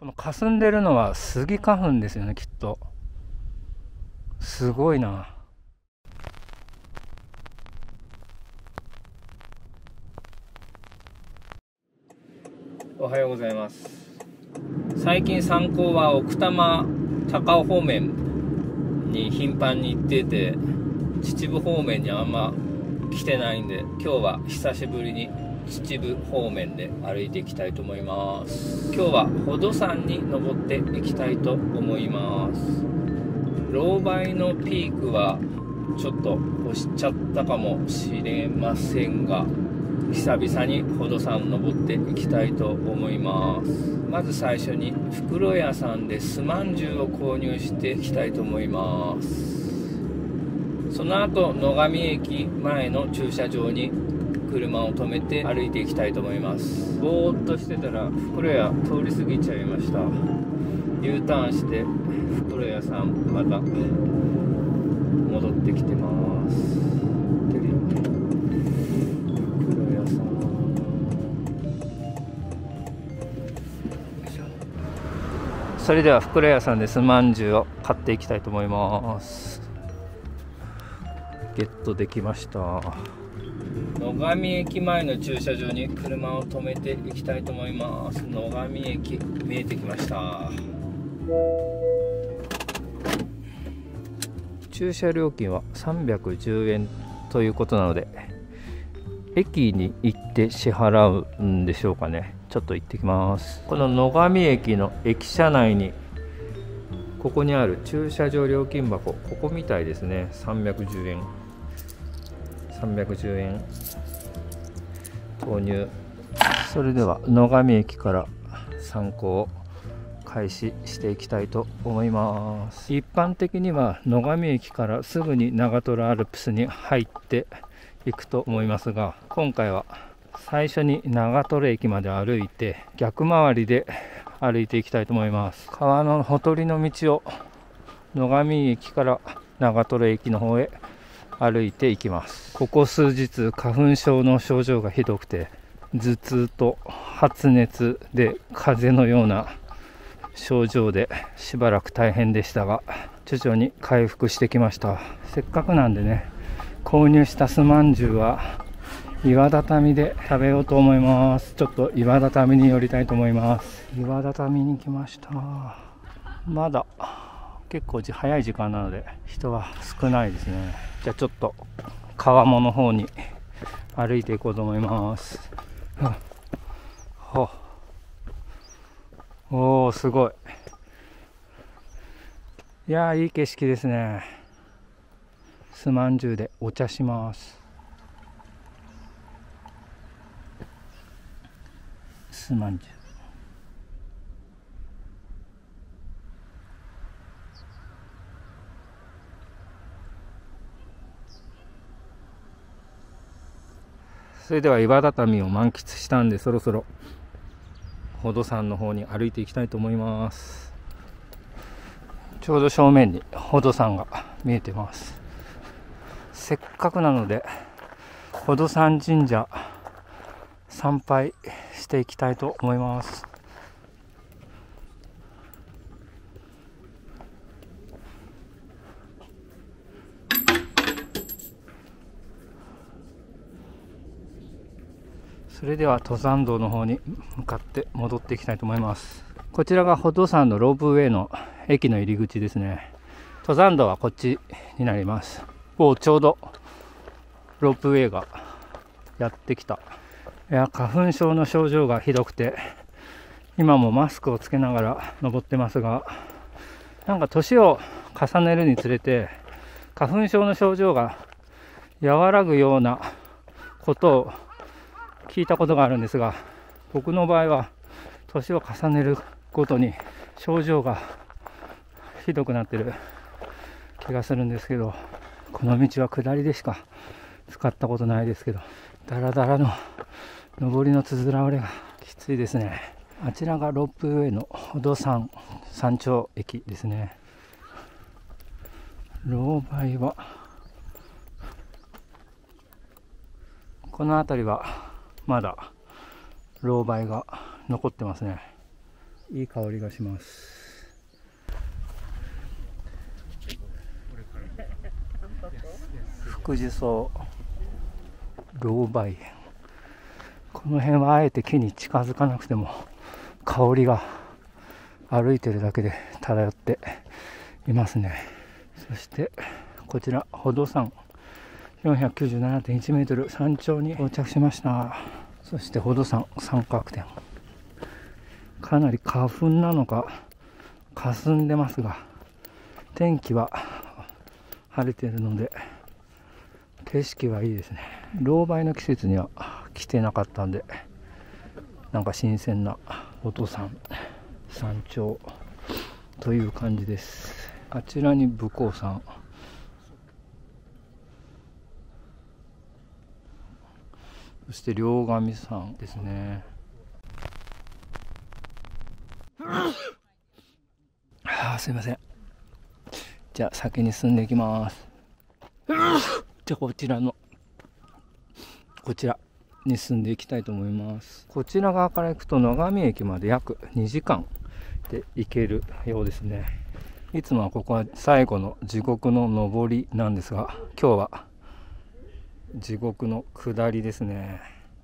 この霞んでるのはスギ花粉ですよね、きっと。すごいな。おはようございます。最近三高は奥多摩高尾方面に頻繁に行ってて、秩父方面にあんま来てないんで、今日は久しぶりに秩父方面で歩いていきたいと思います。今日は宝登山に登っていきたいと思います。ロウバイのピークはちょっと越しちゃったかもしれませんが、久々に宝登山登っていきたいと思います。まず最初に袋屋さんで酢まんじゅうを購入していきたいと思います。その後野上駅前の駐車場に車を止めて歩いていきたいと思います。ぼーっとしてたら袋屋通り過ぎちゃいました。U ターンして袋屋さんまた戻ってきてます。袋屋さん、それでは袋屋さんで酢まんじゅうを買っていきたいと思います。ゲットできました。野上駅前の駐車場に車を止めていきたいと思います。野上駅見えてきました。駐車料金は310円ということなので、駅に行って支払うんでしょうかね。ちょっと行ってきます。この野上駅の駅舎内にここにある駐車場料金箱、ここみたいですね。310円投入。それでは野上駅から参考を開始していきたいと思います。一般的には野上駅からすぐに長瀞アルプスに入っていくと思いますが、今回は最初に長瀞駅まで歩いて逆回りで歩いていきたいと思います。川のほとりの道を野上駅から長瀞駅の方へ歩いていきます。ここ数日花粉症の症状がひどくて、頭痛と発熱で風邪のような症状でしばらく大変でしたが、徐々に回復してきました。せっかくなんでね、購入した酢まんじゅうは岩畳で食べようと思います。ちょっと岩畳に寄りたいと思います。岩畳に来ました。まだ結構早い時間なので人は少ないですね。じゃあちょっと川面の方に歩いていこうと思います。おー、すごい。いやー、いい景色ですね。酢まんじゅうでお茶します。酢まんじゅう、それでは岩畳を満喫したんで、そろそろ宝登山の方に歩いていきたいと思います。ちょうど正面に宝登山が見えてます。せっかくなので宝登山神社参拝していきたいと思います。それでは登山道の方に向かって戻っていきたいと思います。こちらが宝登山のロープウェイの駅の入り口ですね。登山道はこっちになります。ちょうどロープウェイがやってきた。いや、花粉症の症状がひどくて、今もマスクをつけながら登ってますが、なんか年を重ねるにつれて花粉症の症状が和らぐようなことを聞いたことがあるんですが、僕の場合は年を重ねるごとに症状がひどくなってる気がするんですけど、この道は下りでしか使ったことないですけど、だらだらの上りのつづら折れがきついですね。あちらがロープウェイの宝登山山頂駅ですね。ロウバイはこの辺りはまだロウバイが残ってますね。 いい香りがします。福寿草老梅園、この辺はあえて木に近づかなくても香りが歩いてるだけで漂っていますね。そしてこちら宝登山 497.1 メートル山頂に到着しました。そして宝登山三角点、かなり花粉なのか霞んでますが、天気は晴れているので景色はいいですね。老梅の季節には来てなかったんで、なんか新鮮な宝登山山頂という感じです。あちらに武甲山、そして両神山ですね。すいません。じゃあ先に進んでいきます。じゃあこちらに進んでいきたいと思います。こちら側から行くと野上駅まで約2時間で行けるようですね。いつもはここは最後の地獄の上りなんですが、今日は地獄の下りですね。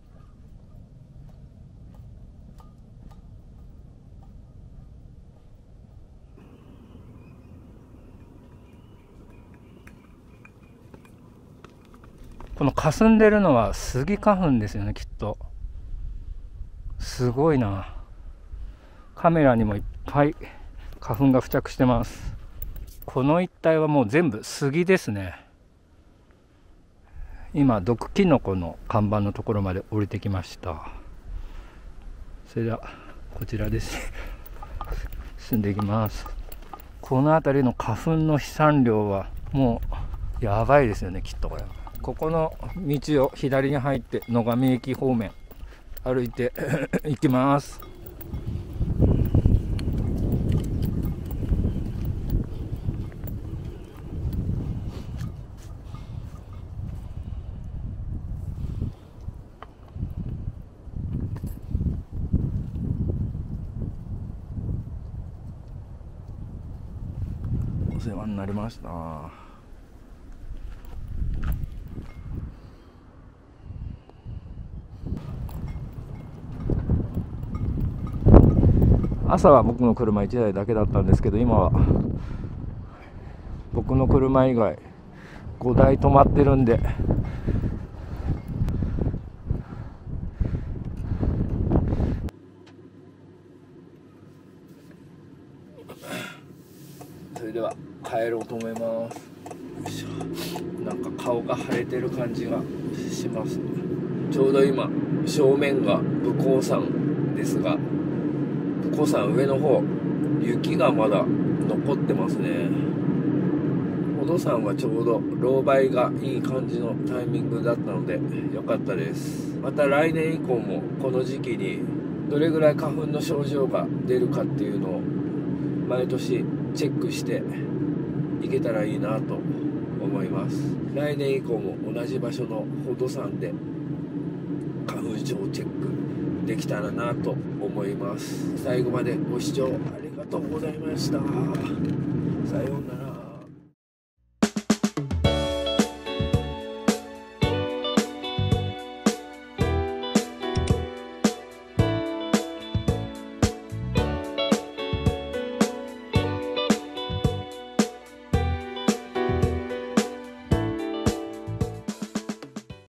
この霞んでるのはスギ花粉ですよね、きっと。すごいな。カメラにもいっぱい花粉が付着してます。この一帯はもう全部スギですね。今毒キノコの看板のところまで降りてきました。それではこちらです進んでいきます。この辺りの花粉の飛散量はもうやばいですよね、きっとこれ。ここの道を左に入って野上駅方面歩いて行きます。お世話になりました。朝は僕の車1台だけだったんですけど、今は僕の車以外5台止まってるんで、それでは帰ろうと思います。よいしょ。なんか顔が腫れてる感じがします。ちょうど今正面が武甲山ですが、武甲山上の方雪がまだ残ってますね。宝登山はちょうど老梅がいい感じのタイミングだったので良かったです。また来年以降もこの時期にどれぐらい花粉の症状が出るかっていうのを毎年チェックしていけたらいいなと思います。来年以降も同じ場所の宝登山で花粉症チェックできたらなと思います。最後までご視聴ありがとうございました。さようなら。